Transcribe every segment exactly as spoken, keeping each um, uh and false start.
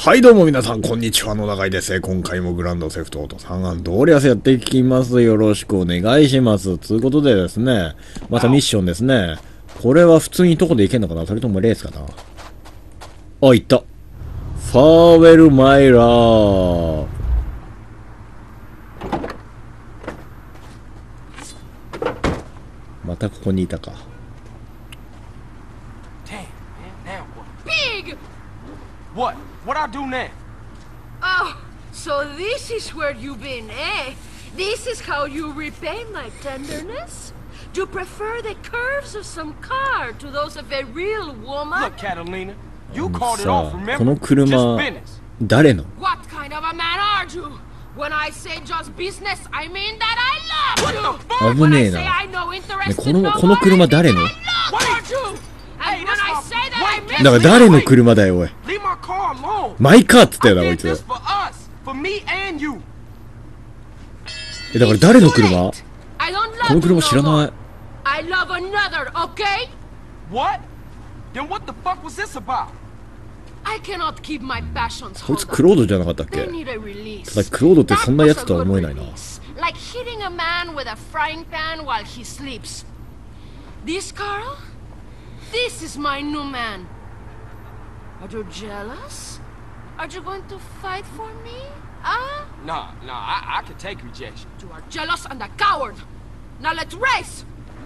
はいどうも皆さんこんにちは、野中です。今回もグランドセフトオートサンアンドリアスやっていきます。よろしくお願いします。ということでですね、またミッションですね。これは普通にどこで行けんのかな、それともレースかな。あ、行った。ファーウェルマイラー。またここにいたか。 Pig! What? What I do now? Oh, so this is where you've been, eh? This is how you repay my tenderness? Do you prefer the curves of some car to those of a real woman? Look, Catalina, you called it off, remember? この車、誰の？ What kind of a man are you? When I say just business, I mean that I love you. 危ねえな。ね、この、この車誰の？だから誰の車だよ、おい。マイカーっつったよな、こいつ。え、だから誰の車？この車知らない。こいつクロードじゃなかったっけ？ただクロードってそんなやつとは思えないな。 This is my new man. Are you jealous? Are you going to fight for me? Huh? Nah, nah, I, I can take rejection. You are jealous and a coward. Now let's race.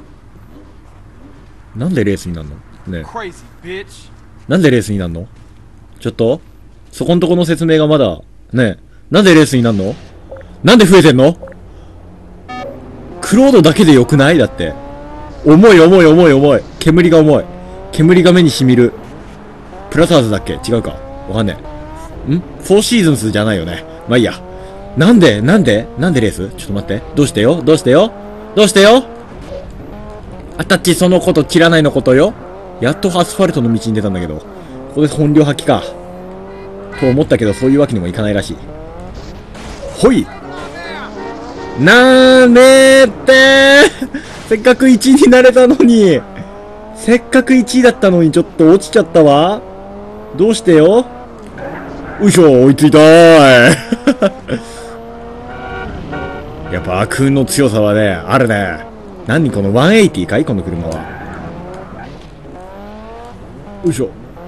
なんでレースになるの？ね。 Crazy bitch. なんでレースになるの？ちょっとそこんとこの説明がまだね。なんでレースになるの？なんで増えてんの？クロードだけでよくない？だって。重い重い重い重い。煙が重い。煙が目に染みる。プラサーズだっけ？違うか。わかんねえ。ん？フォーシーズンスじゃないよね。まあいいや。なんでなんでなんでレース？ちょっと待って。どうしてよどうしてよどうしてよあたっちそのこと切らないのことよ。やっとアスファルトの道に出たんだけど。ここで本領発揮か。と思ったけどそういうわけにもいかないらしい。ほいなーめーってーせっかくいちいになれたのに。せっかくいちいだったのにちょっと落ちちゃったわ。どうしてよ。よいしょ、追いついたーい。やっぱ悪運の強さはね、あるね。何このひゃくはちじゅうかいこの車は。よいしょ。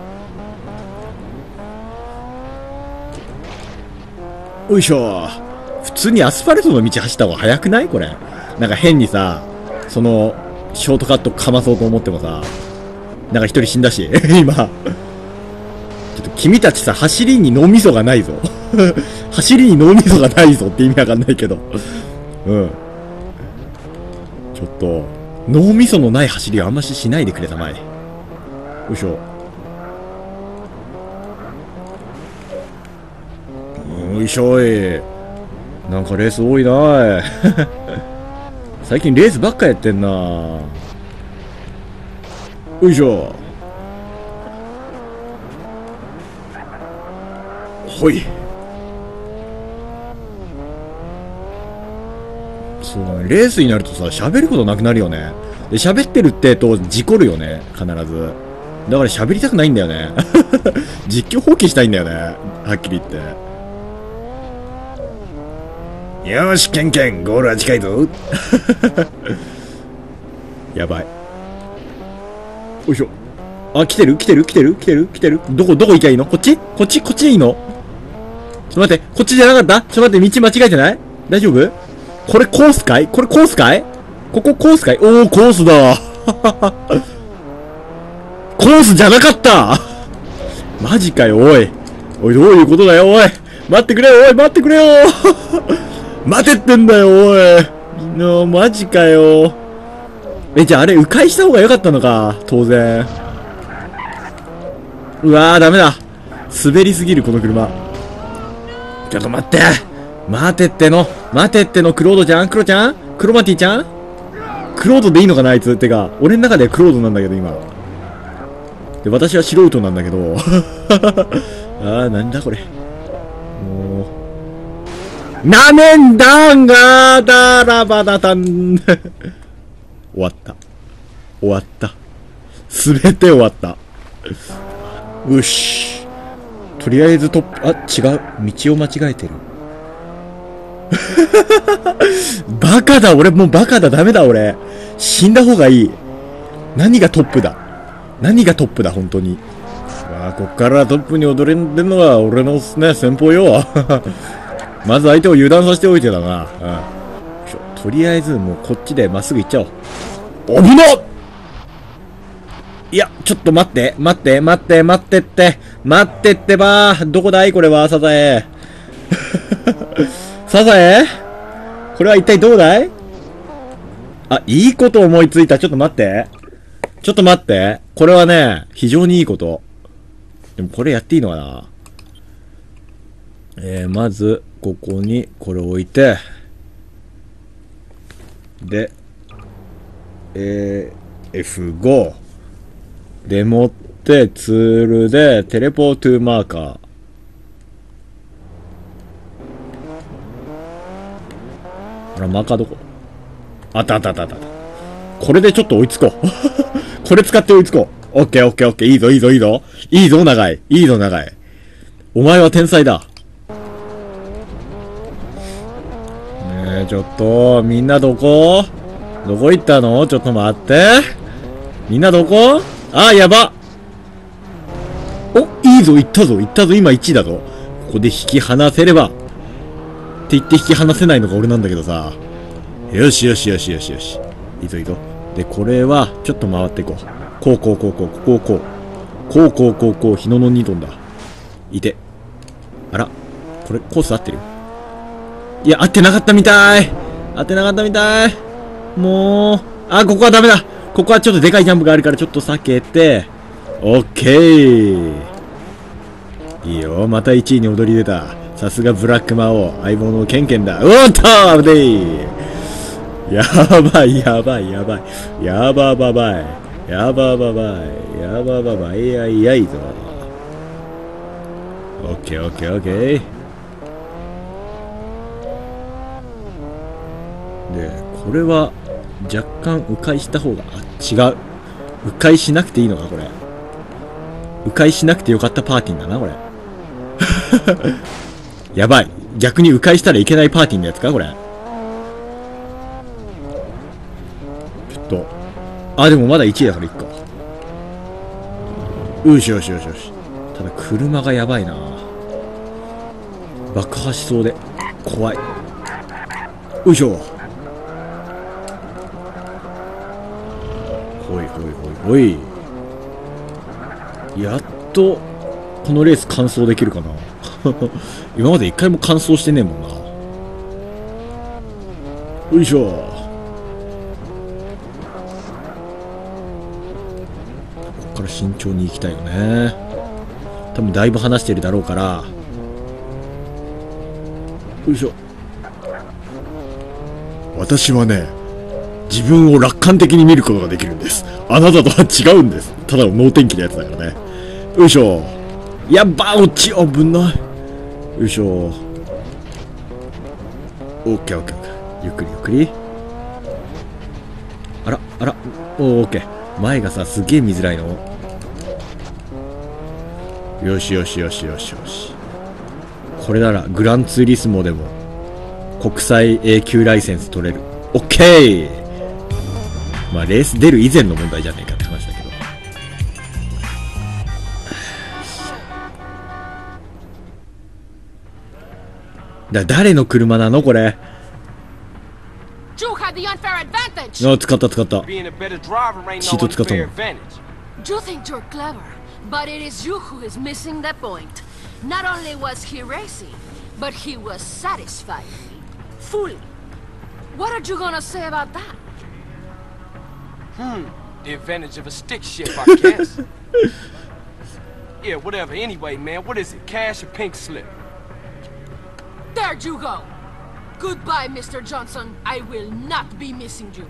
よいしょ。普通にアスファルトの道走った方が速くないこれ。なんか変にさ、その、ショートカットかまそうと思ってもさ、なんか一人死んだし、今。ちょっと君たちさ、走りに脳みそがないぞ。走りに脳みそがないぞって意味わかんないけど。うん。ちょっと、脳みそのない走りはあんまししないでくれたまえ。よいしょ。よいしょい。なんかレース多いなーい。最近レースばっかやってんな。よいしょ。ほい。そうだね。レースになるとさ、喋ることなくなるよね。で、喋ってるってと事故るよね。必ず。だから喋りたくないんだよね。実況放棄したいんだよね。はっきり言って。よーし、ケンケン、ゴールは近いぞ。やばい。よいしょ。あ、来てる来てる来てる来てる来てるどこ、どこ行きゃいいの？こっちこっちこっちでいいの？ちょっと待って、こっちじゃなかった？ちょっと待って、道間違えてない？大丈夫？これコースかい？これコースかい？ここコースかい？おー、コースだ。コースじゃなかったマジかよ、おい。おい、どういうことだよ、おい。待ってくれよ、おい、待ってくれよ。待てってんだよ、おい。のマジかよ。え、じゃああれ、迂回した方が良かったのか、当然。うわー、ダメだ。滑りすぎる、この車。ちょっと待って。待てっての。待てっての、クロードちゃんクロちゃんクロマティちゃんクロードでいいのかな、あいつ。ってか、俺の中ではクロードなんだけど、今。で、私は素人なんだけど。あー、なんだこれ。もう。なめんだんがーだらばだたん。終わった。終わった。すべて終わった。よし。 とりあえずトップ、あ、違う。道を間違えてる。バカだ、俺もうバカだ、ダメだ、俺。死んだ方がいい。何がトップだ。何がトップだ、本当に。ああ、こっからトップに踊れんのは俺のね、先方よ。まず相手を油断させておいてだな。うん。とりあえずもうこっちでまっすぐ行っちゃおう。危なっ！いや、ちょっと待って、待って、待って、待ってって、待ってってばー。どこだいこれは、サザエ。サザエ？これは一体どうだい？あ、いいこと思いついた。ちょっと待って。ちょっと待って。これはね、非常にいいこと。でもこれやっていいのかな？えー、まず、ここにこれを置いて、で、えー、エフご。でもって、ツールで、テレポートゥーマーカー。あら、マーカーどこ？あったあったあったあった。これでちょっと追いつこう。これ使って追いつこう。オッケーオッケーオッケー。いいぞいいぞいいぞ。いいぞ長い。いいぞ長い。お前は天才だ。ねえ、ちょっと、みんなどこ？どこ行ったの？ちょっと待って。みんなどこ？あー、やば。お、いいぞ、行ったぞ、行ったぞ、今いちいだぞ。ここで引き離せれば。って言って引き離せないのが俺なんだけどさ。よしよしよしよしよし。いいぞいいぞ。で、これは、ちょっと回っていこう。こうこうこうこう、こうこう。こうこうこうこう、日野のにトンだ。いて。あら、これ、コース合ってる？いや、合ってなかったみたい。合ってなかったみたい。もう、あ、ここはダメだ。ここはちょっとでかいジャンプがあるからちょっと避けて、オッケー。いいよ、またいちいに躍り出た。さすがブラック魔王、相棒のケンケンだ。おーっとー、危ねー。やばい、やばい、やばい。やばばばい。やばばばい。やばばばい。やいやいぞ。オッケー、オッケー、オッケー。で、これは、若干迂回した方が、あ、違う。迂回しなくていいのか、これ。迂回しなくてよかったパーティーだな、これ。やばい。逆に迂回したらいけないパーティーのやつか、これ。ちょっと。あ、でもまだいちいだからいっか。よしよしよしよし。ただ車がやばいな。爆破しそうで、怖い。よいしょ。ほいほいほいほい。やっとこのレース完走できるかな。今まで一回も完走してねえもんな。よいしょ。ここから慎重に行きたいよね。多分だいぶ離してるだろうから。よいしょ。私はね、自分を楽観的に見ることができるんです。あなたとは違うんです。ただの脳天気のやつだからね。よいしょ。やっば、落ち、危ない。よいしょ。オッケーオッケーオッケー。ゆっくりゆっくり。あら、あら、おー、オッケー。前がさ、すげえ見づらいの。よしよしよしよしよし。これなら、グランツーリスモでも、国際 A 級ライセンス取れる。オッケー。まあ、レース出る以前の問題じゃねえかって話だけど。だ、誰の車なのこれ。あ、使った使った。シート使ったもん。 You think you're clever, but it is you who is missing the point. Not only was he racing, but he was satisfying me. Fully. What are you gonna say about that? Hmm. The advantage of a stick shift, I guess. Yeah, whatever. Anyway, man, what is it? Cash or pink slip? There you go. Goodbye, Mister Johnson. I will not be missing you.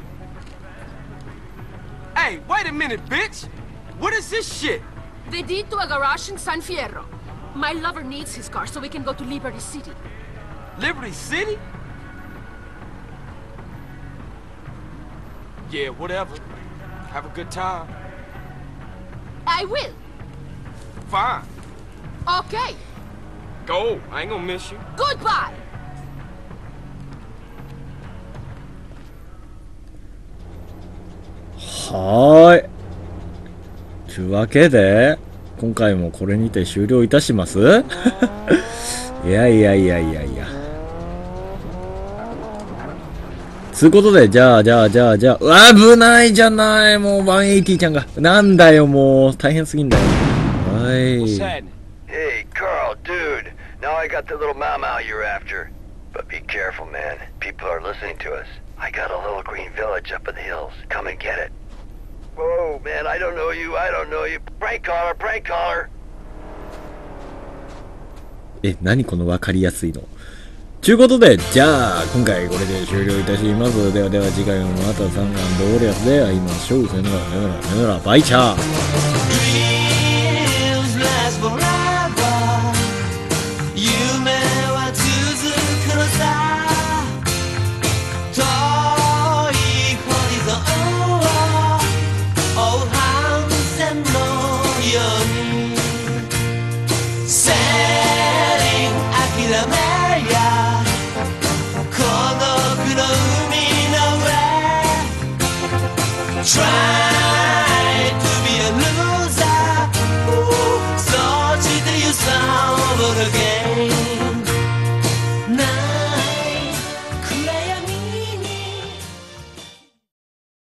Hey, wait a minute, bitch! What is this shit? The deed to a garage in San Fierro. My lover needs his car so we can go to Liberty City. Liberty City? Yeah, whatever. Have a good time. I will. Fine. Okay. Go. I ain't gonna miss you. Goodbye. はーい。というわけで、今回もこれにて終了いたしますいやいやいやいやいや。つうことで、じゃあ、じゃあ、じゃあ、じゃあ、うわ、危ないじゃない、もう、ワンエイティちゃんが。なんだよ、もう、大変すぎんだよ。はい。 What's happening? Hey, Carl, dude. Now I got the little Mau Mau you're after. But be careful, man. People are listening to us. I got a little green village up in the hills. Come and get it. Whoa, man, I don't know you. I don't know you. Prank caller, prank caller. え、何このわかりやすいの。ちゅうことで、じゃあ、今回これで終了いたします。ではでは次回もまたサンガンドーリアスで会いましょう。さよなら、さよなら、さよなら、バイチャー。 Try